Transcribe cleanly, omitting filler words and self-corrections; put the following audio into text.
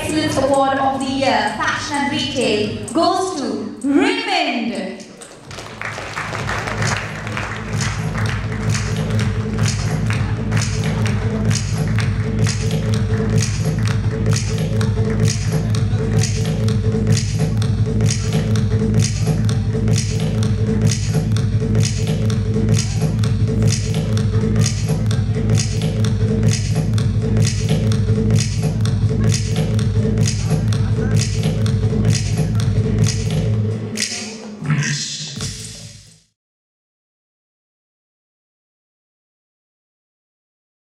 Excellence Award of the Year, Fashion and Retail, goes to Raymond.